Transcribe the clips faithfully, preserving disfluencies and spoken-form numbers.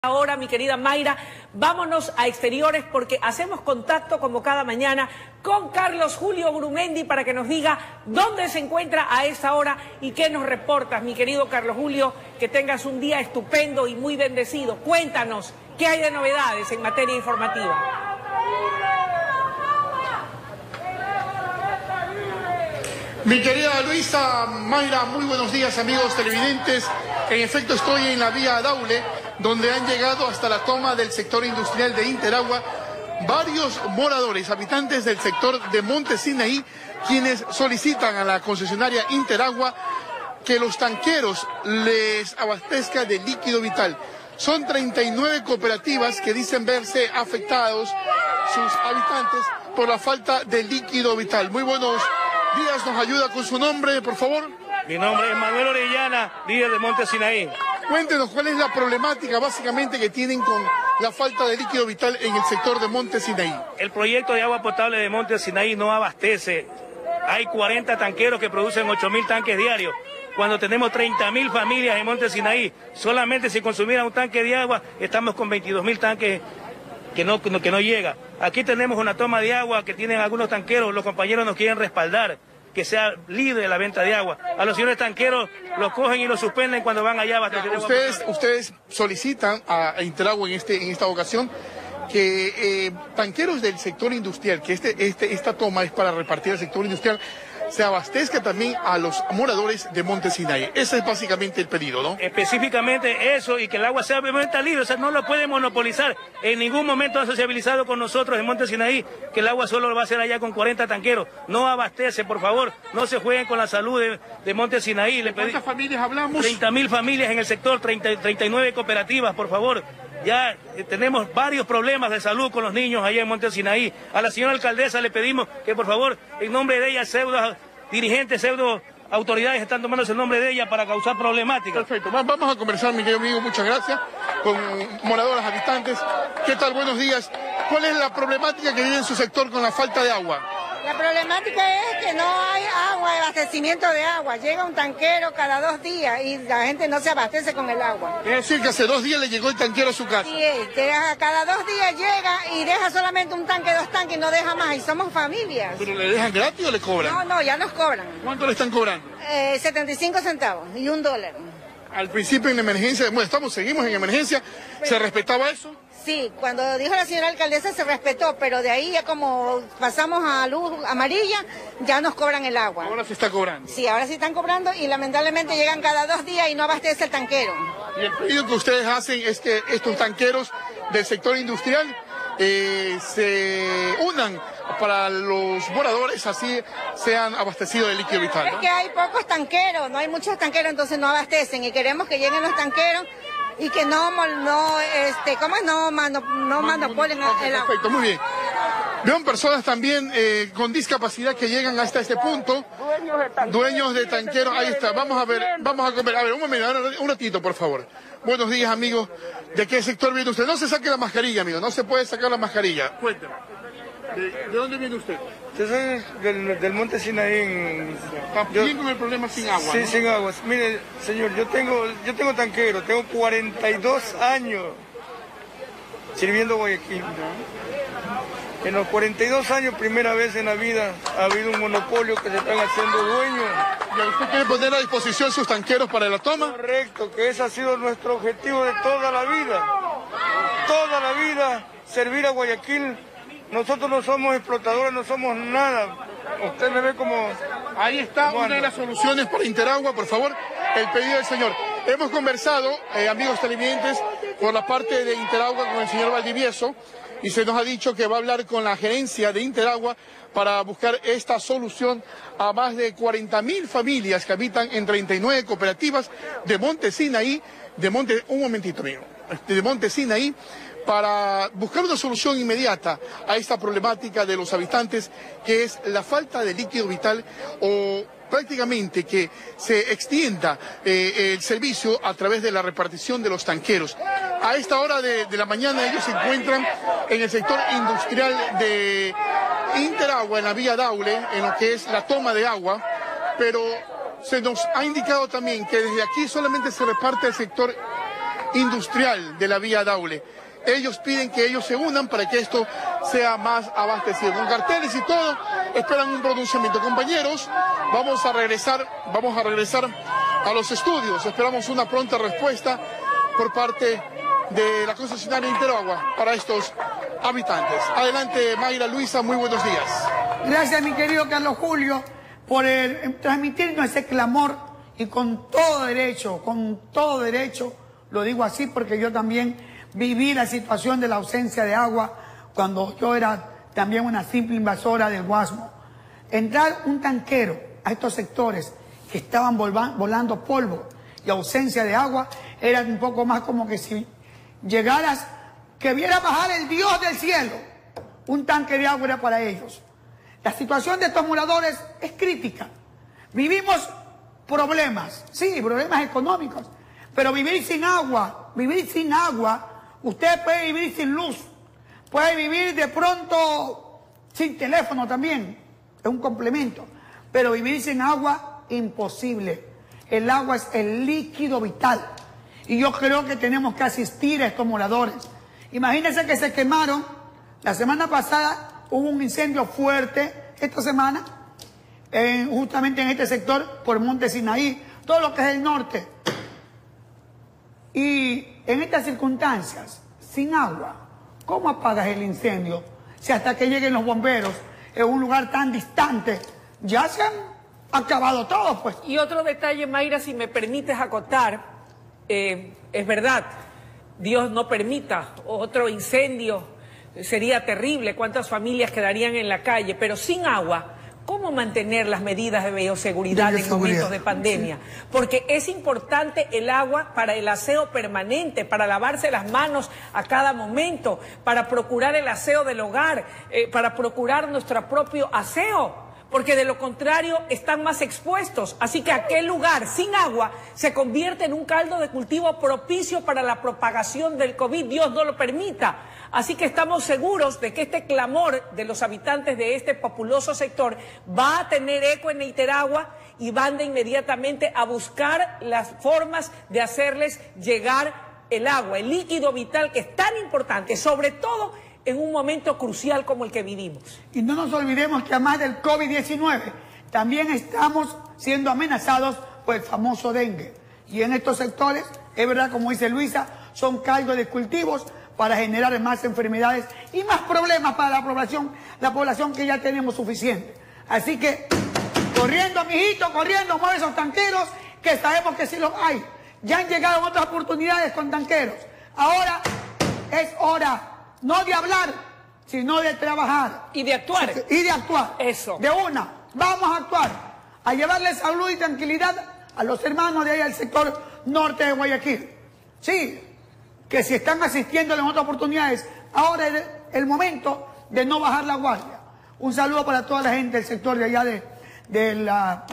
Ahora, mi querida Mayra, vámonos a exteriores porque hacemos contacto como cada mañana con Carlos Julio Brumendi para que nos diga dónde se encuentra a esta hora y qué nos reportas, mi querido Carlos Julio. Que tengas un día estupendo y muy bendecido. Cuéntanos qué hay de novedades en materia informativa. Mi querida Luisa, Mayra, muy buenos días, amigos televidentes. En efecto, estoy en la vía Daule, donde han llegado hasta la toma del sector industrial de Interagua varios moradores, habitantes del sector de Monte Sinaí, quienes solicitan a la concesionaria Interagua que los tanqueros les abastezcan de líquido vital. Son treinta y nueve cooperativas que dicen verse afectados sus habitantes por la falta de líquido vital. Muy buenos días, nos ayuda con su nombre, por favor. Mi nombre es Manuel Orellana, líder de Monte Sinaí. Cuéntenos cuál es la problemática básicamente que tienen con la falta de líquido vital en el sector de Monte Sinaí. El proyecto de agua potable de Monte Sinaí no abastece. Hay cuarenta tanqueros que producen ocho mil tanques diarios. Cuando tenemos treinta mil familias en Monte Sinaí, solamente si consumiera un tanque de agua, estamos con veintidós mil tanques que no, que no llega. Aquí tenemos una toma de agua que tienen algunos tanqueros, los compañeros nos quieren respaldar, que sea libre la venta de agua. A los señores tanqueros los cogen y los suspenden cuando van allá a abastecer agua. Ustedes, ustedes solicitan a Interagua en, este, en esta ocasión que eh, tanqueros del sector industrial, que este, este, esta toma es para repartir al sector industrial, se abastezca también a los moradores de Monte Sinaí. Ese es básicamente el pedido, ¿no? Específicamente eso, y que el agua sea de venta libre, o sea, no lo puede monopolizar. En ningún momento ha sociabilizado con nosotros en Monte Sinaí que el agua solo lo va a hacer allá con cuarenta tanqueros. No abastece, por favor, no se jueguen con la salud de, de Monte Sinaí. ¿De cuántas familias hablamos? treinta mil familias en el sector, treinta, treinta y nueve cooperativas, por favor. Ya eh, tenemos varios problemas de salud con los niños allá en Monte Sinaí. A la señora alcaldesa le pedimos que por favor, en nombre de ella, pseudo dirigentes, pseudo autoridades están tomándose el nombre de ella para causar problemáticas. Perfecto, vamos a conversar, mi querido amigo, muchas gracias, con moradores, habitantes. ¿Qué tal? Buenos días. ¿Cuál es la problemática que vive en su sector con la falta de agua? La problemática es que no hay agua, abastecimiento de agua. Llega un tanquero cada dos días y la gente no se abastece con el agua. Es decir, que hace dos días le llegó el tanquero a su casa. Sí, deja, cada dos días llega y deja solamente un tanque, dos tanques y no deja más. Y somos familias. ¿Pero le dejan gratis o le cobran? No, no, ya nos cobran. ¿Cuánto le están cobrando? Eh, setenta y cinco centavos y un dólar. Al principio en emergencia, bueno, estamos, seguimos en emergencia, ¿se respetaba eso? Sí, cuando dijo la señora alcaldesa se respetó, pero de ahí ya como pasamos a luz amarilla, ya nos cobran el agua. Ahora se está cobrando. Sí, ahora sí están cobrando y lamentablemente llegan cada dos días y no abastece el tanquero. Y el pedido que ustedes hacen es que estos tanqueros del sector industrial eh, se unan para los moradores, así sean abastecidos de líquido vital, ¿no? Es que hay pocos tanqueros, no hay muchos tanqueros, entonces no abastecen y queremos que lleguen los tanqueros y que no, no, este, ¿cómo es? No, mano, no monopolien el agua. Perfecto, muy bien. Veo personas también eh, con discapacidad que llegan hasta este punto. Dueños de tanqueros, ahí está. Vamos a ver, vamos a comer. A ver, un momento, un ratito, por favor. Buenos días, amigos. ¿De qué sector viene usted? No se saque la mascarilla, amigo. No se puede sacar la mascarilla. Cuéntame. ¿De, de dónde viene usted? Yo soy del, del Monte Sinaí. En, También con el problema sin agua. Sí, ¿no? sin agua. Mire, señor, yo tengo, yo tengo tanquero, tengo cuarenta y dos años sirviendo Guayaquil. En los cuarenta y dos años, primera vez en la vida, ha habido un monopolio que se están haciendo dueños. ¿Y usted quiere poner a disposición sus tanqueros para la toma? Correcto, que ese ha sido nuestro objetivo de toda la vida. Toda la vida, servir a Guayaquil. Nosotros no somos explotadores, no somos nada. Usted me ve como... Ahí está bueno. Una de las soluciones para Interagua, por favor, el pedido del señor. Hemos conversado, eh, amigos televidentes, por la parte de Interagua con el señor Valdivieso, y se nos ha dicho que va a hablar con la gerencia de Interagua para buscar esta solución a más de cuarenta mil familias que habitan en treinta y nueve cooperativas de Monte Sinaí, de Monte... Un momentito, amigo. De Monte Sinaí, para buscar una solución inmediata a esta problemática de los habitantes, que es la falta de líquido vital o prácticamente que se extienda eh, el servicio a través de la repartición de los tanqueros. A esta hora de, de la mañana ellos se encuentran en el sector industrial de Interagua, en la vía Daule, en lo que es la toma de agua, pero se nos ha indicado también que desde aquí solamente se reparte el sector industrial de la vía Daule. Ellos piden que ellos se unan para que esto sea más abastecido. Con carteles y todo, esperan un pronunciamiento. Compañeros, vamos a regresar, vamos a regresar a los estudios. Esperamos una pronta respuesta por parte de la concesionaria Interagua para estos habitantes. Adelante, Mayra, Luisa, muy buenos días. Gracias, mi querido Carlos Julio, por el, transmitirnos ese clamor y con todo derecho, con todo derecho, lo digo así porque yo también viví la situación de la ausencia de agua cuando yo era también una simple invasora del Guasmo. Entrar un tanquero a estos sectores que estaban volando polvo y ausencia de agua era un poco más como que si llegaras, que viera bajar el Dios del cielo. Un tanque de agua era para ellos. La situación de estos moradores es crítica. Vivimos problemas, sí, problemas económicos, pero vivir sin agua, vivir sin agua, usted puede vivir sin luz, puede vivir de pronto sin teléfono también, es un complemento, pero vivir sin agua, imposible. El agua es el líquido vital y yo creo que tenemos que asistir a estos moradores. Imagínense que se quemaron, la semana pasada hubo un incendio fuerte, esta semana, en, justamente en este sector, por Monte Sinaí, todo lo que es el norte. Y en estas circunstancias, sin agua, ¿cómo apagas el incendio? Si hasta que lleguen los bomberos en un lugar tan distante, ya se han acabado todos, pues. Y otro detalle, Mayra, si me permites acotar, eh, es verdad, Dios no permita otro incendio, sería terrible, cuántas familias quedarían en la calle, pero sin agua, ¿cómo mantener las medidas de bioseguridad en momentos de pandemia? Sí. Porque es importante el agua para el aseo permanente, para lavarse las manos a cada momento, para procurar el aseo del hogar, eh, para procurar nuestro propio aseo, porque de lo contrario están más expuestos. Así que aquel lugar sin agua se convierte en un caldo de cultivo propicio para la propagación del COVID. Dios no lo permita. Así que estamos seguros de que este clamor de los habitantes de este populoso sector va a tener eco en Nicaragua y van de inmediatamente a buscar las formas de hacerles llegar el agua, el líquido vital que es tan importante, sobre todo en un momento crucial como el que vivimos. Y no nos olvidemos que además del COVID diecinueve, también estamos siendo amenazados por el famoso dengue. Y en estos sectores, es verdad, como dice Luisa, son caldos de cultivos para generar más enfermedades y más problemas para la población, la población que ya tenemos suficiente. Así que, corriendo, mijito, corriendo, mueve esos tanqueros, que sabemos que sí los hay. Ya han llegado otras oportunidades con tanqueros. Ahora es hora, no de hablar, sino de trabajar. Y de actuar. Y de actuar. Eso. De una. Vamos a actuar. A llevarle salud y tranquilidad a los hermanos de ahí al sector norte de Guayaquil. Sí, que si están asistiendo en otras oportunidades, ahora es el momento de no bajar la guardia. Un saludo para toda la gente del sector de allá de, de la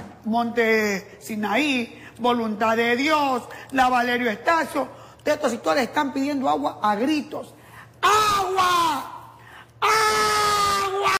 Monte Sinaí, Voluntad de Dios, la Valerio Estacio. De estos sectores están pidiendo agua a gritos.